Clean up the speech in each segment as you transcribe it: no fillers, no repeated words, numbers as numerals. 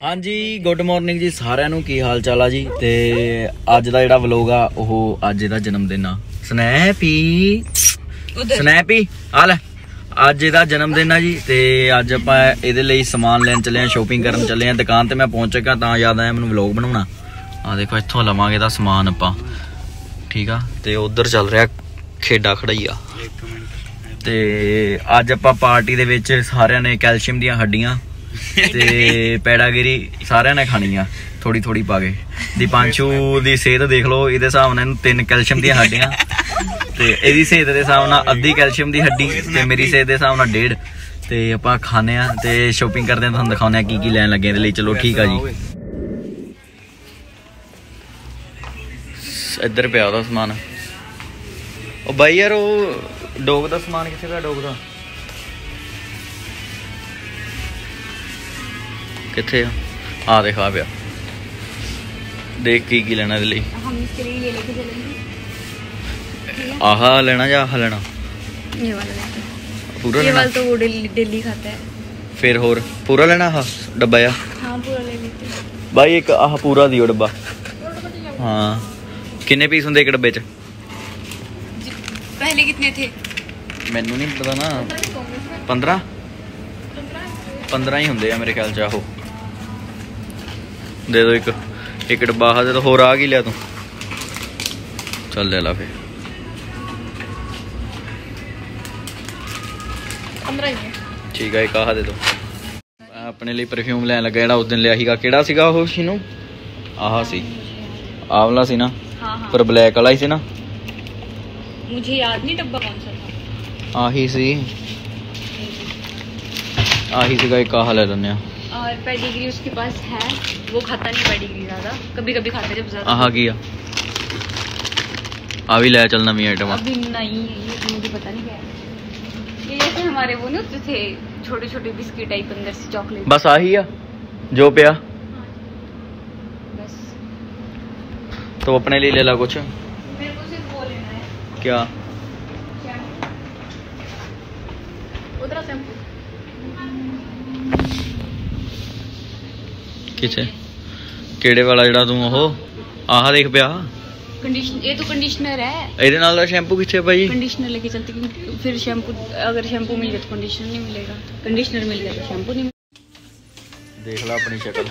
हाँ जी good morning जी सारिਆਂ ਨੂੰ ਕੀ ਹਾਲ ਚਾਲ ਆ ਜੀ। ਤੇ ਅੱਜ ਦਾ ਜਿਹੜਾ ਵਲੋਗ ਆ ਉਹ ਅੱਜ ਇਹਦਾ ਜਨਮ ਦਿਨ ਆ। ਸਨੈਪੀ ਆ ਲੈ ਅੱਜ ਇਹਦਾ ਜਨਮ ਦਿਨ ਆ ਜੀ। ਤੇ ਅੱਜ ਆਪਾਂ ਇਹਦੇ ਲਈ ਸਮਾਨ ਲੈਣ ਚੱਲੇ ਆ, ਸ਼ੋਪਿੰਗ ਕਰਨ ਚੱਲੇ ਆ। ਦੁਕਾਨ ਤੇ ਮੈਂ ਪਹੁੰਚ ਚੁੱਕਾ ਤਾਂ ਯਾਦ ਆਇਆ ਮੈਨੂੰ ਵਲੋਗ ਬਣਾਉਣਾ। ਆ ਦੇਖੋ ਇੱਥੋਂ ਲਵਾਂਗੇ ਇਹਦਾ ਸਮਾਨ ਆਪਾਂ, ਠੀਕ ਆ। ਤੇ ਉਧਰ ਚੱਲ ਰਿਹਾ ਖੇਡਾ ਖੜਾਈਆ। ਤੇ ਅੱਜ ਆਪਾਂ ਪਾਰਟੀ ਦੇ ਵਿੱਚ ਸਾਰਿਆਂ ਨੇ ਕੈਲਸ਼ੀਅਮ ਦੀਆਂ ਹੱਡੀਆਂ ਤੇ ਪੈੜਾਗਿਰੀ ਸਾਰਿਆਂ ਨੇ ਖਾਣੀ ਆ ਥੋੜੀ ਥੋੜੀ ਪਾ ਕੇ। ਦੀਪਾਂਸ਼ੂ ਦੀ ਸਿਹਤ ਦੇਖ ਲਓ, ਇਹਦੇ ਹਿਸਾਬ ਨਾਲ ਇਹਨੂੰ 3 ਕੈਲਸ਼ੀਅਮ ਦੀਆਂ ਹੱਡੀਆਂ ਤੇ ਇਹਦੀ ਸਿਹਤ ਦੇ ਹਿਸਾਬ ਨਾਲ ਅੱਧੀ ਕੈਲਸ਼ੀਅਮ ਦੀ ਹੱਡੀ ਤੇ ਮੇਰੀ ਸਿਹਤ ਦੇ ਹਿਸਾਬ ਨਾਲ 1.5। ਤੇ ਆਪਾਂ ਖਾਣੇ ਆ ਤੇ ਸ਼ੋਪਿੰਗ ਕਰਦੇ ਆ, ਤੁਹਾਨੂੰ ਦਿਖਾਉਂਦੇ ਆ ਕੀ ਕੀ ਲੈਣ ਲੱਗੇ ਇਹਦੇ ਲਈ। ਚਲੋ ਠੀਕ ਆ ਜੀ। ਇੱਧਰ ਪਿਆ ਉਹਦਾ ਸਮਾਨ। ਉਹ ਬਾਈ ਯਾਰ ਉਹ ਡੋਗ ਦਾ ਸਮਾਨ ਕਿੱਥੇ ਪਿਆ? ਡੋਗ ਦਾ किथे आ देख आ पिया। देख की लेना इसके लिए? हम इसके लिए ये लेके चलेंगे। आहा लेना या आहा लेना? ये वाला लेना। पूरा ये वाला तो वो डेली खाता है। फिर होर पूरा लेना? आहा डब्बा या? हाँ पूरा ले लेते भाई। एक आह पूरा दियो डब्बा। हाँ कितने पीस होंगे एक डब्बे च? पहले कितने थे मैनू नहीं पता ना। 15 ही होंगे मेरे ख्याल च। आहो दे दो एक डब्बा आह दे दो। होर आ की लिया तू? चल ले ला फिर। 15 ही ठीक है। एक आह दे दो। मैं अपने लिए परफ्यूम लैन लगा जिहड़ा उस दिन लिया सीगा। किहड़ा सीगा ओह शीनू? आह सी आवला सी ना? हाँ। पर ब्लैक वाला ही सी ना? मुझे याद नहीं डब्बा कौन सा था। आही सी आही सीगा। एक आह ले लेने। और पेडिग्री उसके पास है, वो खाता नहीं पेडिग्री ज्यादा, कभी कभी खाता है जब ज्यादा। आह किया आ भी ले चल नवी आइटम। अभी नहीं ये तो मुझे पता नहीं क्या है। ये जैसे हमारे वो नहीं थे छोटे छोटे बिस्किट टाइप अंदर से चॉकलेट। बस आही है जो पिया। बस तो अपने लिए ले ला कुछ। मेरे को सिर्फ वो लेना है। क्या? उधर शैम्पू किथे केड़े वाला जड़ा तू ओह आह देख पिया। कंडीशनर ये तो कंडीशनर है। ਇਹਦੇ ਨਾਲ ਦਾ शैम्पू किथे भाई? कंडीशनर लेके चलते क्योंकि फिर शैम्पू अगर शैम्पू मिल गया तो कंडीशनर नहीं मिलेगा, कंडीशनर मिल गया तो शैम्पू नहीं मिलेगा। देख ला अपनी शक्ल।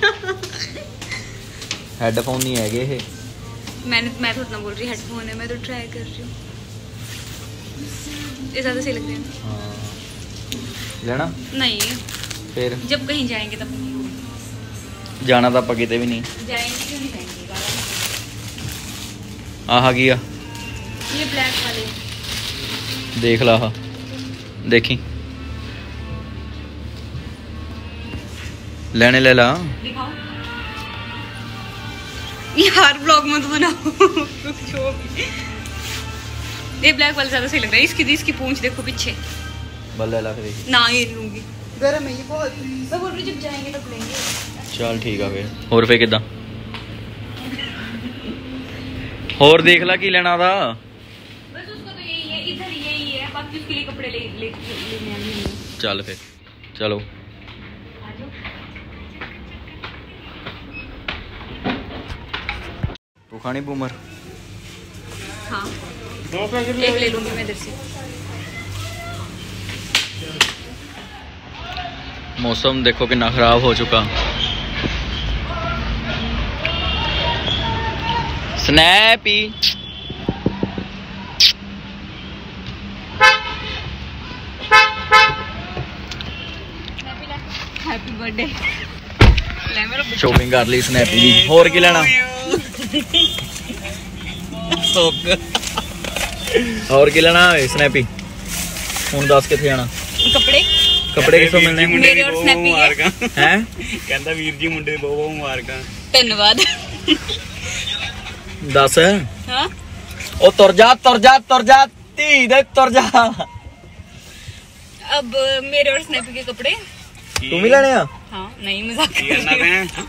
हेडफोन नहीं है ये। मैं थोड़ा ना बोल रही हेडफोन है, मैं तो ट्राई कर रही हूँ। ये ज़्यादा सही लग रहे हैं। हाँ लेना नहीं फिर जब कहीं जाएंगे तब जाना तो ਆਪਾਂ ਕਿਤੇ भी नहीं जाएंगे। क्यों नहीं जाएंगे? आह गया ये ब्लैक वाले देख ला। आह देखी लेने ले ला। दिखाओ यार ब्लॉग मत बनाओ। ये ब्लैक वाला ज्यादा सही लग रहा है। इसकी पूंछ देखो पीछे। बल ले ला फिर। ना ये लूंगी, गरम है ये बहुत। मैं बोल रही जब जाएंगे तब लेंगे। चल ठीक है फिर। होर फिर किदा होर देख ला की लेना था। बस उसका तो यही है, इधर यही है, बाकी उसके लिए कपड़े लेने आने। चल फिर चलो। तू खानी बूमर? हाँ एक ले लूंगी मैं इधर से। मौसम देखो कितना खराब हो चुका। Snappy happy birthday. शॉपिंग कर ली स्नैपी दी। होर की लेना? और की लेना स्नैपी? हुण दस किथे जाना? कपड़े कपड़े किसों मिलने? मेरे और स्नैपी के हैं कहता वीर जी मुंडे बहुत मुबारक। धन्यवाद। दस हाँ ओ तुर जा धी दे तुर जा। अब मेरे और स्नैपी के कपड़े तू भी लेने? हाँ नहीं मजाक कर रही हूँ।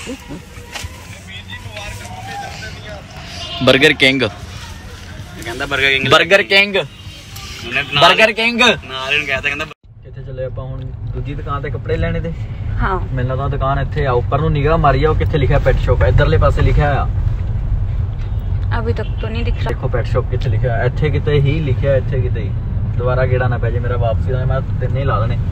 बर्गर किंग कहता Burger King Burger King Burger King ਕਿੱਥੇ ਚੱਲੇ ਆਪਾਂ ਹੁਣ? ਦੂਜੀ ਦੁਕਾਨ ਤੇ ਕੱਪੜੇ ਲੈਣੇ ਤੇ हाँ ਮੈਨੂੰ ਤਾਂ ਦੁਕਾਨ ਇੱਥੇ ਆ ਉੱਪਰ ਨੂੰ ਨਿਗਾਹ ਮਾਰੀ ਆ ਉਹ ਕਿੱਥੇ ਲਿਖਿਆ ਪੈਟ ਸ਼ॉप ਇਧਰਲੇ ਪਾਸੇ ਲਿਖਿਆ ਆ अभी तक तो नहीं दिख रहा ਦੇਖੋ ਪੈਟ ਸ਼ॉप ਕਿੱਥੇ ਲਿਖਿਆ ਇੱਥੇ ਕਿਤੇ ਹੀ ਲਿਖਿਆ ਇੱਥੇ ਕਿਤੇ ਹੀ ਦੁਬਾਰਾ ਗੇੜਾ ਨਾ ਪੈ ਜੇ ਮੇਰਾ ਵਾਪਸੀ ਦਾ ਮੈਂ ਤਿੰਨੇ ਹੀ ਲਾ ਦੇਣੇ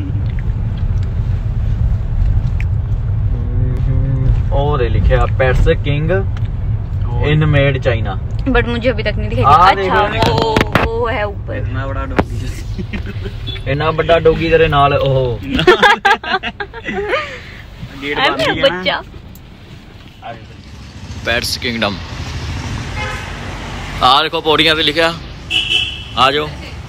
और लिखा pets king in made China but मुझे अभी तक नहीं दिखाई अच्छा वो है ऊपर इतना बड़ा डॉगी इतना बड़ा डॉगी तेरे नाल ओह गेट है बंद मेरा ही है बच्चा ना पेट्स किंगडम आ देखो पौड़ियां पे लिखा आ जाओ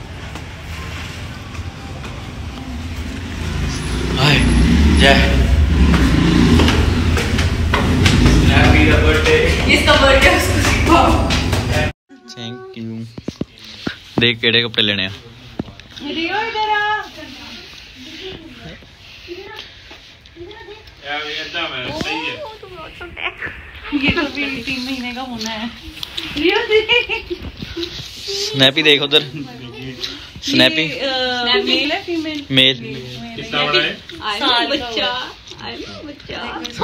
हाय जय इसका बर्थडे उसको सिखाओ थैंक यू देख केड़े कपड़े लेने हैं रियो इधर आ यार ये एकदम है सही है तुम बहुत छोटे हैं ये तो भी 3 महीने का होना है। रियो स्नैपी देख उधर स्नैपी मेल है फीमेल? मेल कितना बड़ा है साल का बच्चा उससे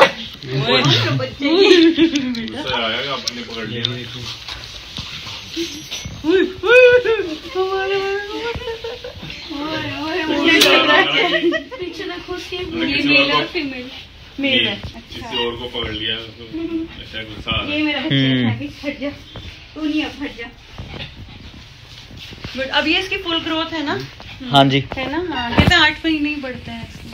आएगा अपने पकड़ लिया पीछे देखो उसके ये मेल और फीमेल मेल है। किसी और को पकड़ लिया तो ऐसा गुस्सा आ रहा ये है मेरा बच्चा है भी हट जा तू नहीं अब हट जा बट अब ये इसकी फुल ग्रोथ है ना? हाँ जी है ना? हाँ कहते हैं 8 महीने ही बढ़ते हैं इसके।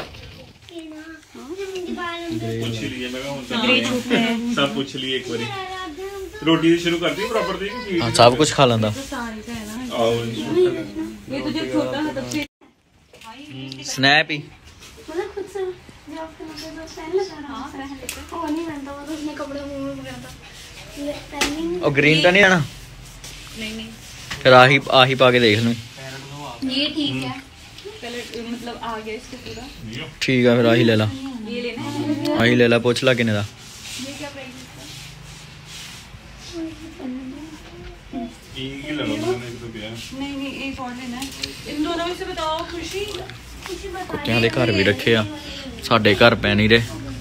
पूछ लिए मैं ग्रे छूटे हैं। सब पूछ लिए एक बारी रोटी से शुरू करती प्रॉपर थी कि हाँ, सब कुछ खा लेंदा सारी का है ना। और ये तो जब छोटा है तब से स्नैपी मतलब खुद से जॉब करना था तो पहन लेता रहा वो नहीं पहनता वो तो उसने कपड़े मुंह में पकड़ता पहनिंग और ग्रीन तो नहीं आना नहीं फिर आही पा के देख लूं ये ठीक है कलर मतलब आ गया इसको पूरा। ठीक है फिर आही ले ला ये लेना है आही ले ला पूछ ला किने दा एक ही लगा मैंने तो दिया नहीं एक और लेना है। इन दोनों में से बताओ खुशी। ਕੁੱਤਿਆਂ ਦੇ ਘਰ ਵੀ ਰੱਖੇ ਆ ਸਾਡੇ ਘਰ ਪੈ ਨਹੀਂ ਰਹੇ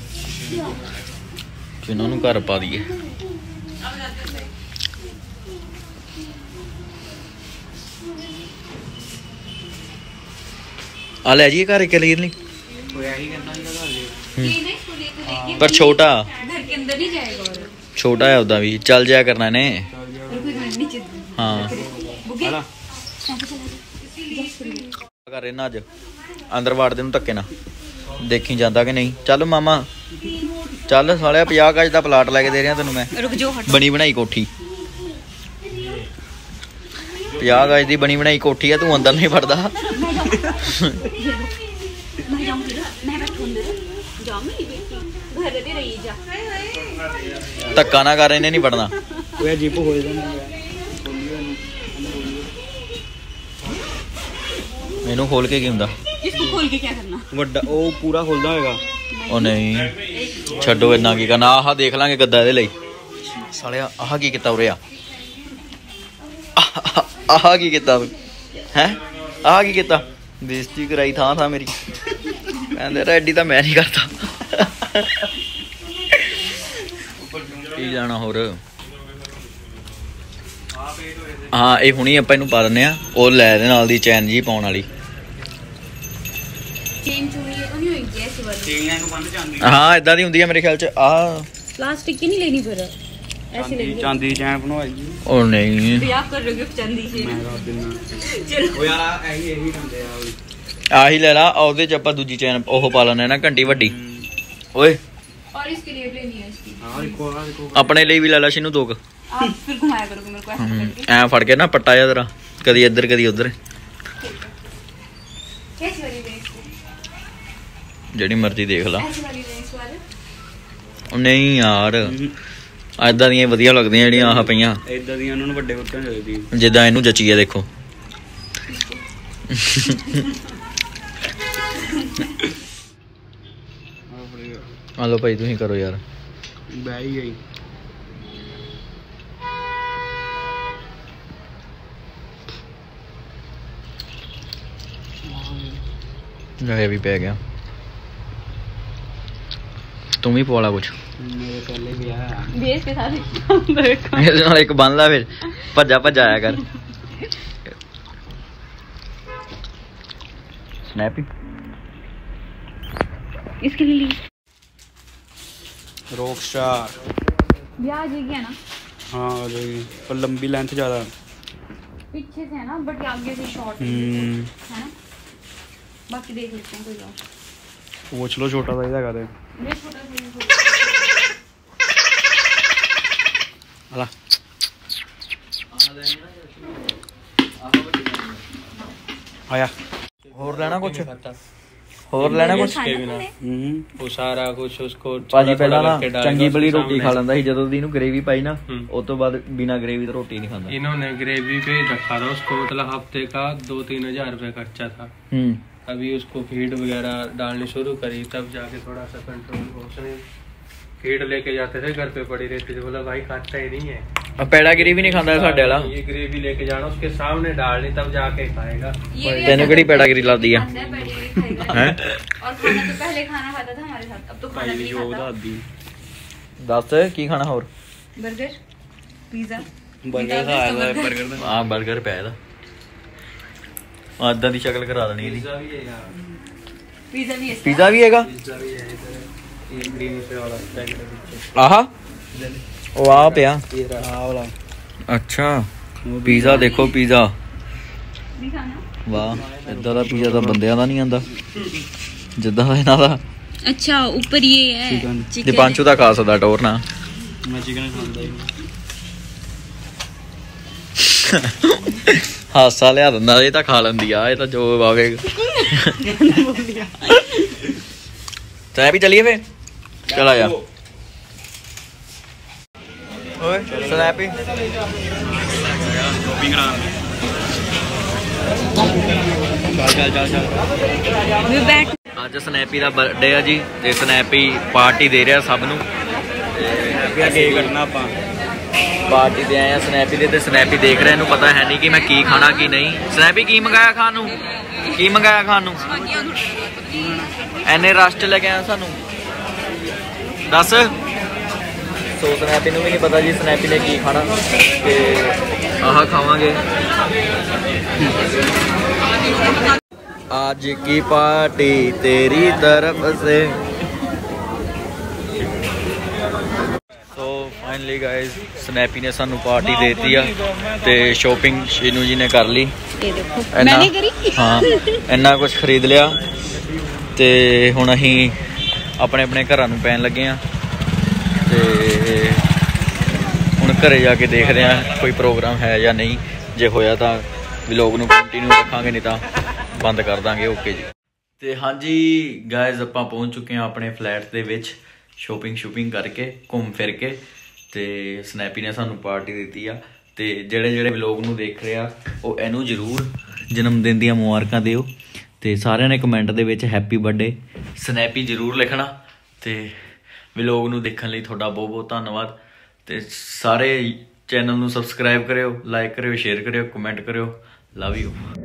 ਕਿਨਾਂ ਨੂੰ ਘਰ ਪਾ ਦਈਏ आ ले जी घर के लिए नहीं पर छोटा घर के अंदर नहीं जाएगा और छोटा है उदा भी चल जाया करना ने कोई घर नीचे हाँ बुगे कर ना अज अंदर वाड़ दे धक्के ना देखी जाता कि नहीं चल मामा चल साले 50 गज का प्लाट लैके दे रहा तेन मैं रुक जाओ हट बनी बनाई कोठी 50 गज की बनी बनाई कोठी है तू अंदर नहीं वड़दा मैं जाऊंगी मैं बैठूं अंदर जा मैं नहीं बैठी घर दे रही जा धक्का ना कर इन्हें नहीं वड़ना मैनू खोल के की हुंदा इसको खोल के क्या करना ਵੱਡਾ ਉਹ ਪੂਰਾ ਖੁੱਲਦਾ ਹੋਏਗਾ ਉਹ ਨਹੀਂ ਛੱਡੋ ਇੰਨਾ ਕੀ ਕਰਨਾ ਆਹ ਦੇਖ ਲਾਂਗੇ ਗੱਦਾ ਇਹਦੇ ਲਈ ਸਾਲਿਆ ਆਹ ਕੀ ਕੀਤਾ ਉਰੇ ਆ ਆਹ ਕੀ ਕੀਤਾ ਹੈ ਆਹ ਕੀ ਕੀਤਾ ਬੇਇੱਜ਼ਤੀ ਕਰਾਈ ਥਾਂ ਮੇਰੀ ਕਹਿੰਦੇ ਰੈਡੀ ਤਾਂ ਮੈਂ ਨਹੀਂ ਕਰਦਾ ਕੀ ਜਾਣਾ ਹੋਰ ਹਾਂ ਇਹ ਹੁਣੀ ਆਪਾਂ ਇਹਨੂੰ ਪਾ ਦਿੰਨੇ ਆ ਉਹ ਲੈ ਦੇ ਨਾਲ ਦੀ ਚੈਨ ਜੀ ਪਾਉਣ ਵਾਲੀ चेन चूड़ी ये तो नहीं होगी ऐसी वाली ਚੇਈਆਂ ਨੂੰ ਬੰਦ ਜਾਂਦੀ ਹਾਂ ਇਦਾਂ ਦੀ ਹੁੰਦੀ ਆ ਮੇਰੇ ਖਿਆਲ ਚ ਆਹ प्लास्टिक की नहीं लेनी फिर ऐसी लेनी ਚਾਂਦੀ ਦੀ ਚੈਨ ਬਣਵਾਈ ਉਹ ਨਹੀਂ आप कर रहे हो गिफ्ट चांदी से चलो ਉਹ ਯਾਰ ਇਹੀ ਹੁੰਦੇ ਆ ਆਹੀ ਲੈ ਲਾ ਉਹਦੇ ਚ ਆਪਾਂ ਦੂਜੀ ਚੈਨ ਉਹ ਪਾ ਲੈਣੇ ਨਾ ਘੰਟੀ ਵੱਡੀ ਓਏ और इसके लिए भी लेनी है इसकी ਹਾਂ ਦੇਖੋ ਆਪਣੇ ਲਈ ਵੀ ਲੈ ਲਾ ਸ਼ਿਨੂ ਦੋਕ आप फिर घुमाया करोगे मेरे को ऐसे करके ਐ ਫੜ ਕੇ ਨਾ ਪੱਟਾ ਜਾ ਤੇਰਾ ਕਦੀ ਇੱਧਰ ਕਦੀ ਉੱਧਰ कैसी वाली लेनी इसको ਜਿਹੜੀ ਮਰਜ਼ੀ ਦੇਖ ਲਾ ऐसी वाली लेनी इस वाले ਉਹ ਨਹੀਂ ਯਾਰ ਐਦਾਂ ਦੀਆਂ ਵਧੀਆ ਲੱਗਦੀਆਂ ਜਿਹੜੀਆਂ ਆਹ ਪਈਆਂ ਇਦਾਂ ਦੀਆਂ ਉਹਨਾਂ ਨੂੰ ਵੱਡੇ ਕੁੱਤਿਆਂ ਚਾਹੀਦੀ ਜਿੱਦਾਂ ਇਹਨੂੰ ਜੱਚੀ ਆ ਦੇਖੋ ਆ ਲੋ ਭਾਈ ਤੁਸੀਂ ਕਰੋ ਯਾਰ ਬਹਿ ਹੀ ਗਈ ਗਾਇਆ ਵੀ ਪੈ ਗਿਆ ਤੂੰ ਵੀ ਪਵਾ ਲਾ ਕੁਛ ਮੇਰੇ ਪਹਿਲੇ ਵੀ ਆ बेस के साथ देखो ਇਹਦੇ ਨਾਲ ਇੱਕ ਬੰਨ ਲਾ ਫਿਰ ਭੱਜਾ ਭੱਜਾ ਆਇਆ ਕਰ स्नैपी इसके लिए रॉक स्टार ब्याह आ जाएगी है ना हाँ आ जाएगी पर लंबी लेंथ ज़्यादा पीछे से है ना बट आगे से शॉर्ट है ना बाकी देख लेते हैं कोई और वो चलो छोटा सा इधर कर ये छोटा आया ਹੋਰ ਲੈਣਾ ਕੁਛ ਹੋਰ ਲੈਣਾ ਕੁਛ वो सारा कुछ उसको ਭਾਜੀ ਪਹਿਲਾਂ ਨਾ ਚੰਗੀ ਬਲੀ ਰੋਟੀ ਖਾ ਲੈਂਦਾ ਸੀ ਜਦੋਂ ਦੀ ਇਹਨੂੰ ਗ੍ਰੇਵੀ ਪਾਈ ਨਾ ਉਸ ਤੋਂ ਬਾਅਦ ਬਿਨਾ ਗ੍ਰੇਵੀ ਤੋਂ ਰੋਟੀ ਨਹੀਂ ਖਾਂਦਾ इन्होंने ग्रेवी पे रखा था उसको मतलब हफ्ते का 2-3 हजार रुपए खर्चा था अभी उसको फीड वगैरह डालनी शुरू करी तब जाके थोड़ा सा कंट्रोल हो उसने फीड लेके जाते थे घर पे पड़ी रहती थी बोला भाई खाता ही नहीं है ਪੈੜਾ ਗ੍ਰੇਵੀ ਨਹੀਂ ਖਾਂਦਾ ਸਾਡੇ ਵਾਲਾ ये ग्रेवी लेके जाना उसके सामने डालनी तब जाके खाएगा ਤੈਨੂੰ ਕਿਹੜੀ ਪੈੜਾ ਗ੍ਰੇਵੀ ਲੱਗਦੀ ਆ है ਹੈ और खाना तो पहले खाना खाता था हमारे साथ अब तो खाना नहीं खाता ਦੱਸ ਕੀ ਖਾਣਾ ਹੋਰ बर्गर पिज्जा बर्गर खा रहा है बर्गर ਆ 버ਗਰ ਪਿਆ ਇਹਦਾ ਆਦਾਂ ਦੀ ਸ਼ਕਲ ਕਰਾ ਦੇਣੀ ਇਹਦੀ पिज्जा भी है यार पिज्जा भी है ਪੀਜ਼ਾ ਵੀ ਹੈਗਾ पिज्जा भी है इधर ये ग्रीन से वाला पैकेट है पीछे ਆਹਾ ਉਹ ਆ ਪਿਆ ये रहा वाला ਅੱਛਾ ਪੀਜ਼ਾ ਦੇਖੋ ਪੀਜ਼ਾ नहीं खाना ਵਾਹ ਇਦਾਂ ਦਾ ਪੀਜ਼ਾ ਤਾਂ ਬੰਦਿਆਂ ਦਾ ਨਹੀਂ ਆਂਦਾ ਜਿੱਦਾਂ ਦਾ ਇਹਨਾਂ ਦਾ अच्छा ऊपर ये है ਜੇ ਪੰਚੂ ਦਾ ਖਾ ਸਕਦਾ ਟੋਰ ਨਾ मैं चिकन खाता ही ਹਾਸਾ ਲਿਆ ਦਿੰਦਾ ਇਹ ਤਾਂ ਖਾ ਲੈਂਦੀ ਆ ਇਹ ਤਾਂ ਜੋ ਆਵੇਗਾ ਚਾਹ ਵੀ ਚਲੀਏ ਫੇ ਚਲਾ ਜਾ ਓਏ ਸਨੈਪੀ शॉपिंग करा चल वी बैठ ਅੱਜ ਸਨੈਪੀ ਦਾ ਬਰਥਡੇ ਆ ਜੀ ਤੇ ਸਨੈਪੀ ਪਾਰਟੀ ਦੇ ਰਿਹਾ ਸਭ ਨੂੰ केक कटना ਆਪਾਂ ਪਾਰਟੀ ਦੇ ਆਏ ਆ ਸਨੈਪੀ ਦੇ ਤੇ ਸਨੈਪੀ ਦੇਖ ਰਿਹਾ ਇਹਨੂੰ ਪਤਾ ਹੈ ਨਹੀਂ ਕਿ ਮੈਂ ਕੀ ਖਾਣਾ ਕੀ ਨਹੀਂ ਸਨੈਪੀ ਕੀ ਮੰਗਾਇਆ ਖਾਣ ਨੂੰ ਕੀ ਮੰਗਾਇਆ ਖਾਣ ਨੂੰ ਐਨੇ ਰਸ਼ ਲੈ ਕੇ ਆਇਆ ਸਾਨੂੰ ਦੱਸ ਸੋ ਸਨੈਪੀ ਨੂੰ ਵੀ ਨਹੀਂ ਪਤਾ ਜੀ ਸਨੈਪੀ ਨੇ ਕੀ ਖਾਣਾ ਤੇ ਆਹ ਖਾਵਾਂਗੇ आज की पार्टी तेरी तरफ से तो फाइनली गाइस स्नैपी ने सानू पार्टी देती है ते शॉपिंग शीनू जी ने कर ली ये देखो मैंने करी हाँ इन्ना कुछ खरीद लिया ते हुण अहीं अपने अपने घरां नूं पैन लगे हाँ ते हुण घरे जाके देखते हैं कोई प्रोग्राम है या नहीं जे होया तां व्लॉग नूं कंटिन्यू रखांगे नहीं तां ਬੰਦ ਕਰ ਦਾਂਗੇ ਓਕੇ ਜੀ ਤੇ ਹਾਂਜੀ ਗਾਇਜ਼ ਆਪਾਂ ਪਹੁੰਚ ਚੁੱਕੇ ਹਾਂ ਆਪਣੇ ਫਲੈਟ ਦੇ ਵਿੱਚ ਸ਼ੋਪਿੰਗ ਕਰਕੇ ਘੁੰਮ ਫਿਰ ਕੇ ਤੇ ਸਨੈਪੀ ਨੇ ਸਾਨੂੰ ਪਾਰਟੀ ਦਿੱਤੀ ਆ ਤੇ ਜਿਹੜੇ ਵਲੌਗ ਨੂੰ ਦੇਖ ਰਹੇ ਆ ਉਹ ਇਹਨੂੰ ਜ਼ਰੂਰ ਜਨਮ ਦਿਨ ਦੀਆਂ ਮੁਬਾਰਕਾਂ ਦਿਓ ਤੇ ਸਾਰਿਆਂ ਨੇ ਕਮੈਂਟ ਦੇ ਵਿੱਚ ਹੈਪੀ ਬਰਥਡੇ ਸਨੈਪੀ ਜ਼ਰੂਰ ਲਿਖਣਾ ਤੇ ਵਲੌਗ ਨੂੰ ਦੇਖਣ ਲਈ ਤੁਹਾਡਾ ਬਹੁਤ ਬਹੁਤ ਧੰਨਵਾਦ ਤੇ ਸਾਰੇ ਚੈਨਲ ਨੂੰ ਸਬਸਕ੍ਰਾਈਬ ਕਰਿਓ ਲਾਈਕ ਕਰਿਓ ਸ਼ੇਅਰ ਕਰਿਓ ਕਮੈਂਟ ਕਰਿਓ ਲਵ ਯੂ